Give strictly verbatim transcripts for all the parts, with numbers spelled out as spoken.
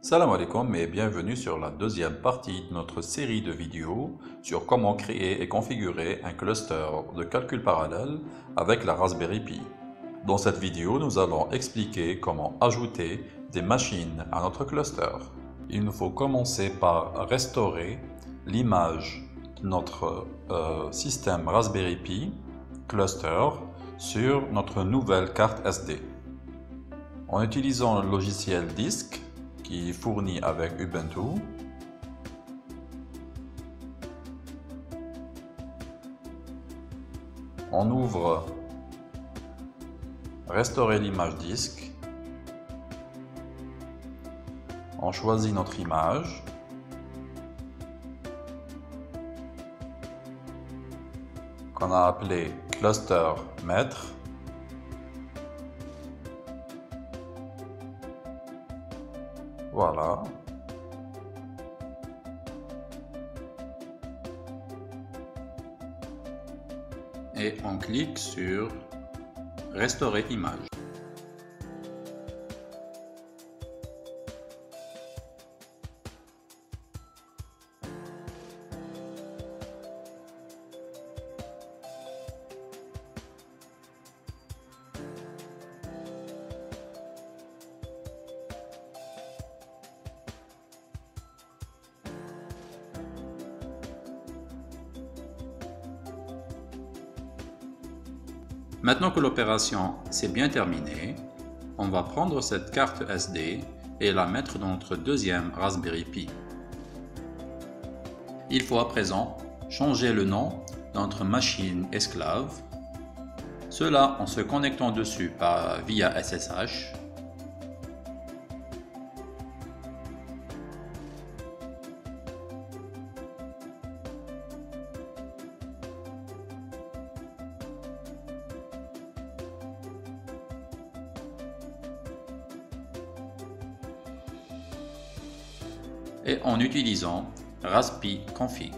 Salam alaikum et bienvenue sur la deuxième partie de notre série de vidéos sur comment créer et configurer un cluster de calcul parallèle avec la Raspberry Pi. Dans cette vidéo, nous allons expliquer comment ajouter des machines à notre cluster. Il nous faut commencer par restaurer l'image de notre euh, système Raspberry Pi cluster sur notre nouvelle carte S D. En utilisant le logiciel Disk qui est fourni avec Ubuntu, on ouvre Restaurer l'image disque, on choisit notre image, qu'on a appelé cluster maître. Voilà. Et on clique sur Restaurer image. Maintenant que l'opération s'est bien terminée, on va prendre cette carte S D et la mettre dans notre deuxième Raspberry Pi. Il faut à présent changer le nom de notre machine esclave, cela en se connectant dessus par, via S S H. Et en utilisant raspi config.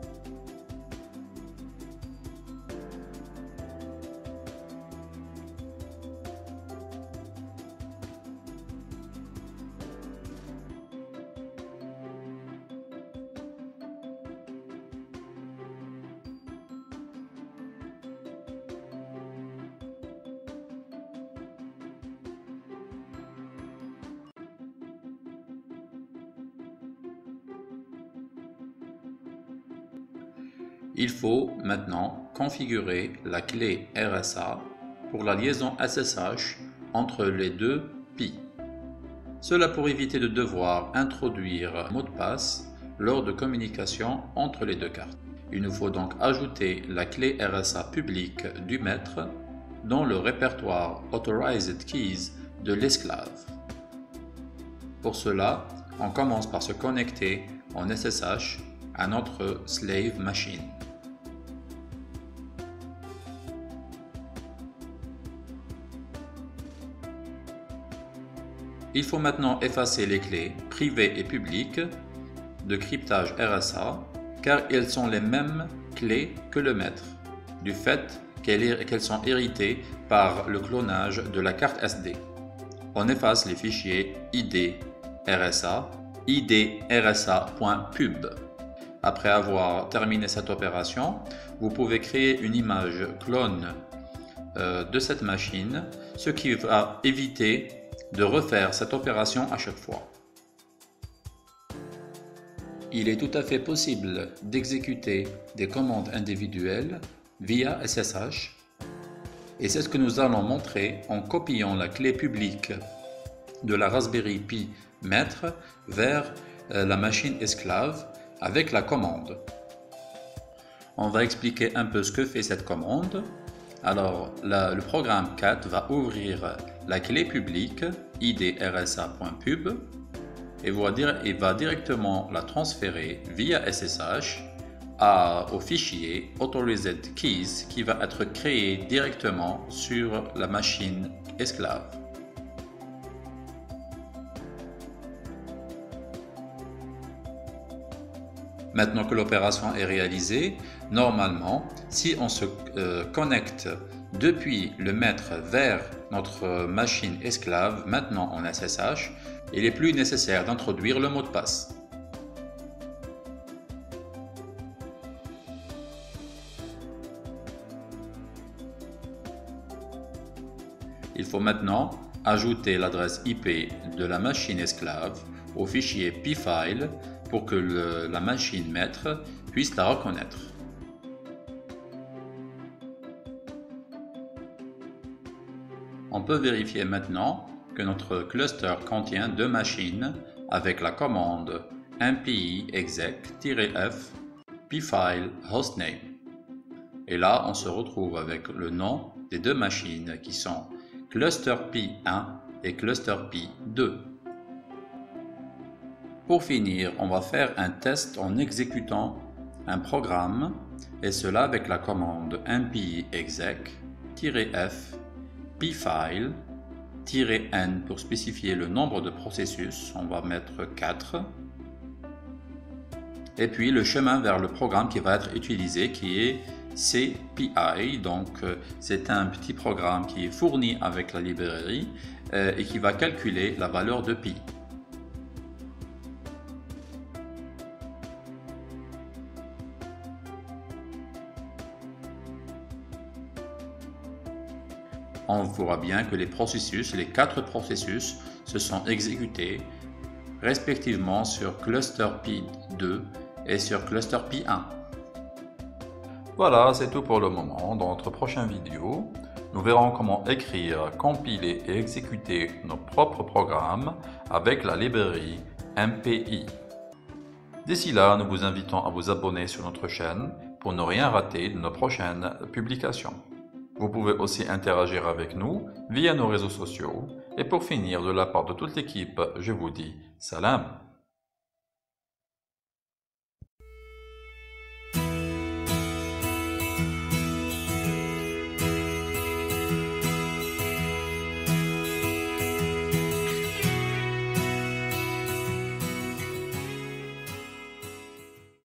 Il faut maintenant configurer la clé R S A pour la liaison S S H entre les deux Pi. Cela pour éviter de devoir introduire mot de passe lors de communication entre les deux cartes. Il nous faut donc ajouter la clé R S A publique du maître dans le répertoire Authorized Keys de l'esclave. Pour cela, on commence par se connecter en S S H à notre slave machine. Il faut maintenant effacer les clés privées et publiques de cryptage R S A car elles sont les mêmes clés que le maître, du fait qu'elles sont héritées par le clonage de la carte S D. On efface les fichiers I D R S A, I D R S A.pub. Après avoir terminé cette opération, vous pouvez créer une image clone euh, de cette machine, ce qui va éviter de refaire cette opération à chaque fois. Il est tout à fait possible d'exécuter des commandes individuelles via S S H et c'est ce que nous allons montrer en copiant la clé publique de la Raspberry Pi maître vers la machine esclave avec la commande. On va expliquer un peu ce que fait cette commande. Alors, la, le programme cat va ouvrir la clé publique I D R S A.pub et va, dire, et va directement la transférer via S S H à, au fichier Authorized Keys qui va être créé directement sur la machine esclave. Maintenant que l'opération est réalisée, normalement, si on se euh, connecte depuis le maître vers notre machine esclave, maintenant en S S H, il n'est plus nécessaire d'introduire le mot de passe. Il faut maintenant ajouter l'adresse I P de la machine esclave au fichier pfile pour que le, la machine maître puisse la reconnaître. On peut vérifier maintenant que notre cluster contient deux machines avec la commande mpi exec-f pfile hostname. Et là, on se retrouve avec le nom des deux machines qui sont cluster P un et cluster P deux. Pour finir, on va faire un test en exécutant un programme, et cela avec la commande mpi exec-f pfile-n pour spécifier le nombre de processus, on va mettre quatre, et puis le chemin vers le programme qui va être utilisé qui est C P I, donc c'est un petit programme qui est fourni avec la librairie euh, et qui va calculer la valeur de pi. On voit bien que les processus, les quatre processus, se sont exécutés respectivement sur cluster P deux et sur cluster P un. Voilà, c'est tout pour le moment. Dans notre prochaine vidéo, nous verrons comment écrire, compiler et exécuter nos propres programmes avec la librairie M P I. D'ici là, nous vous invitons à vous abonner sur notre chaîne pour ne rien rater de nos prochaines publications. Vous pouvez aussi interagir avec nous via nos réseaux sociaux. Et pour finir, de la part de toute l'équipe, je vous dis salam.